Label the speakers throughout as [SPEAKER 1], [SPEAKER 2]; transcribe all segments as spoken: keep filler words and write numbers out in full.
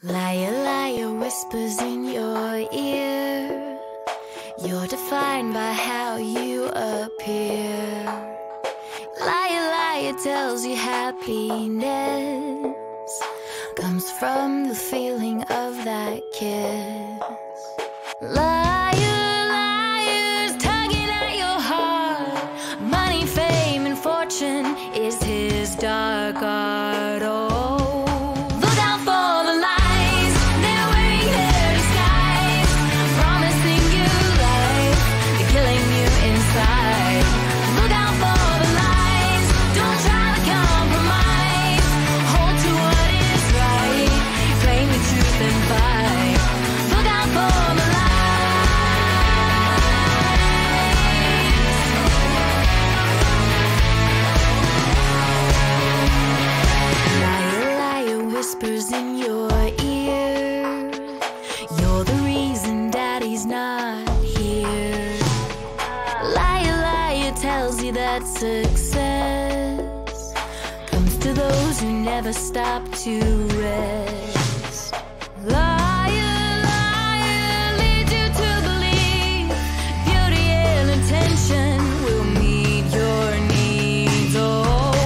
[SPEAKER 1] Liar, liar, whispers in your ear. You're defined by how you appear. Liar, liar, tells you happiness comes from the feeling of that kiss. Liar, liar's tugging at your heart. Money, fame, and fortune is his dark art. Oh, whispers in your ear. You're the reason Daddy's not here. Liar, liar, tells you that success comes to those who never stop to rest. Liar, liar, leads you to believe beauty and attention will meet your needs. Oh,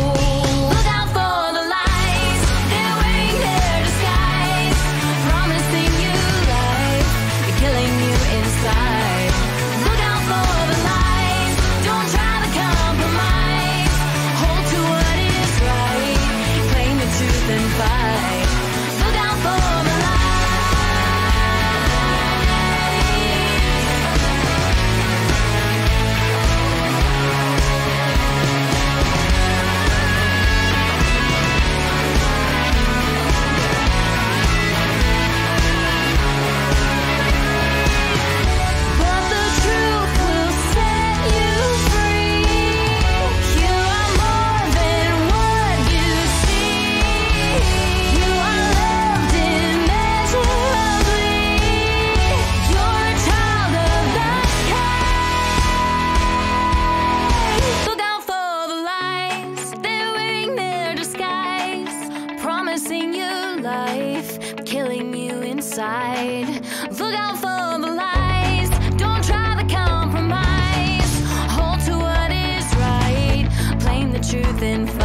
[SPEAKER 1] killing you inside. Look out for the lies, don't try to compromise. Hold to what is right, claim the truth and